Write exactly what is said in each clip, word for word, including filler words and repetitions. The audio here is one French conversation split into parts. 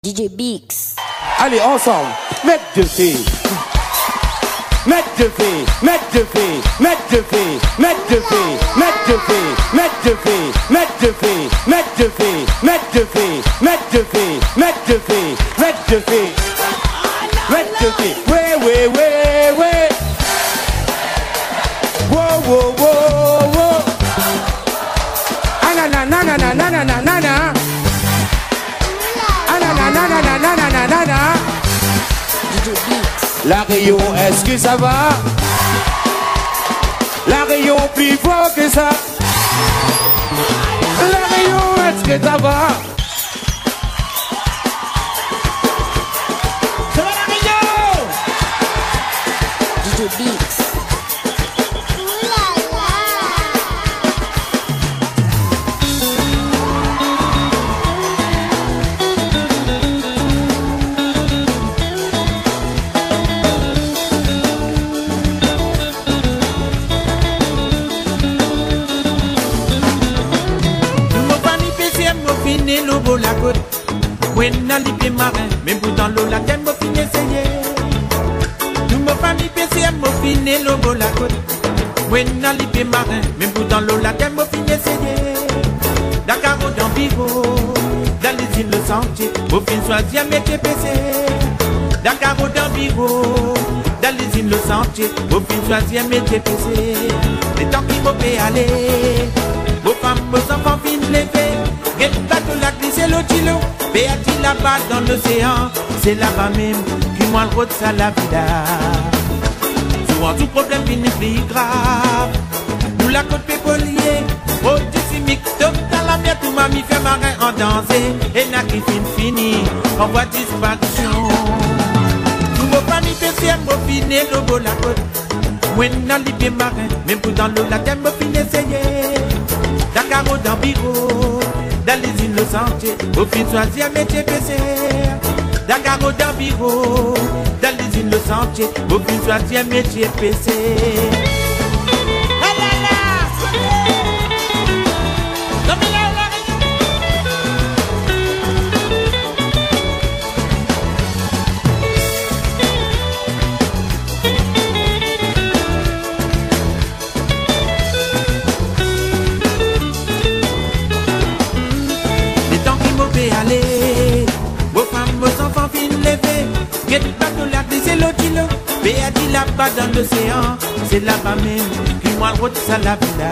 D J Bix. Allez, ensemble, mettre de filles. Mettre de filles, mettre de filles, mettre de filles, mettre de filles, mettre de filles, mettre de filles, mettre de filles, mettre de filles, mettre de filles, mettre de filles, mettre de filles, mettre de filles, mettre de filles. Ouais, ouais, ouais, ouais. Wow, wow, wow, wow. Ah na na na na na na na na na na. Ah na na na na na na na na na. D J Bix. La rayon, est-ce que ça va? La rayon plus fort que ça. La rayon, est-ce que ça va? Ça va la rayon? D J Bix. L'eau la côte, when n'a l'épée marin, même pour dans l'eau la thème au fin essayer. Nous me famille P C M au fin l'eau la côte, when n'a l'épée marin, même pour dans l'eau la thème au fin essayer. Dakar dans Vigo, dans les îles le sentier, au fin choisir métier P C. Dakar dans Vigo, dans les îles le sentier, au fin choisir métier P C. Les temps qui vont aller, vos femmes, vos enfants finissent lever. Et le bateau la glisse et l'otilo, béati là-bas dans l'océan, c'est là-bas même qui moi le route ça la vida. Souvent tout problème finit plus grave. Nous la côte pépolier, au décimique, dans la mer tout m'a mis fait marin en danser. Et n'a qui fin fini, on voit disparition. Nous vos familles P C M au finé, l'eau la côte. Moi n'a l'idée marin, même pour dans l'eau la thème au fin essayer. Dakar dans Bigo. Dans les îles le sentier, au fin choisir métier P C. Dakar dans Bigo, dans les îles le sentier, au fin choisir métier P C. Allez, vos femmes, vos enfants finissent lever. Get back de la glisse et l'otilo, béati là-bas dans l'océan, c'est là-bas même qui moi le route ça la vida.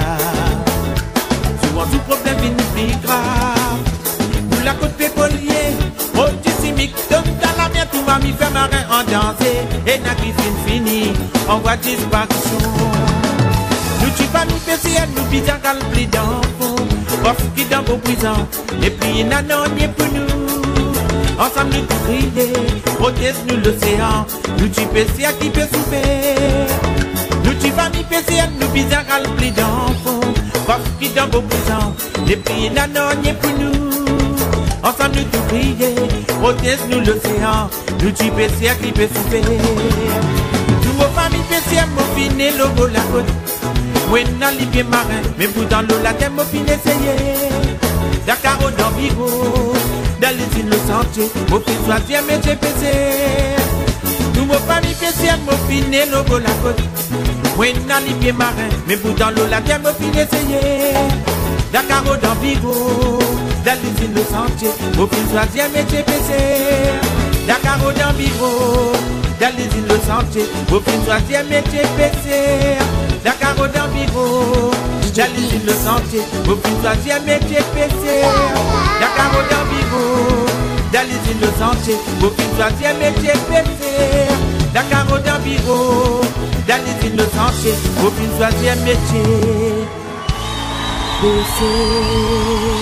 Souvent tout problème finit plus grave. Nous la côte pépolier, au décimique, dans la mer tout m'a mis fait marin en danser. Et n'a qui fin fini, on voit disparition. Nous tu pas nous P C M, nous bidons qu'à le pli d'enfant. Off qui dans vos prisons, et puis nanon n'est pour nous. Ensemble nous crier, protège-nous l'océan. Nous tu P C M qui peut souffrir. Nous tu famille P C M, nous bizarres à le pli d'enfant. Off qui dans vos prisons, et puis nanon n'est pour nous. Ensemble nous crier, protège-nous l'océan. Nous tu P C M qui peut souffrir. Nous vos familles P C M, au finé, l'eau la côte. When n'a l'épée marin, mais pour dans l'eau la thème au fin essayer. Dakar dans Vigo, dans les îles le sentier, au fin choisir métier P C. Nous me famille P C M au fin l'eau la côte. When n'a l'épée marin, mais pour dans l'eau la thème au fin essayer. Dakar dans Vigo, dans les îles le sentier, au fin choisir métier P C. Dakar dans Vigo, dans les îles le sentier, au fin choisir métier P C. Dakar dans Vigo, dans les îles le sentier, au fin choisir métier P C. Dakar dans Vigo, dans les îles le sentier, au fin choisir métier P C. Dakar dans Vigo, dans les îles le sentier, au fin choisir métier P C.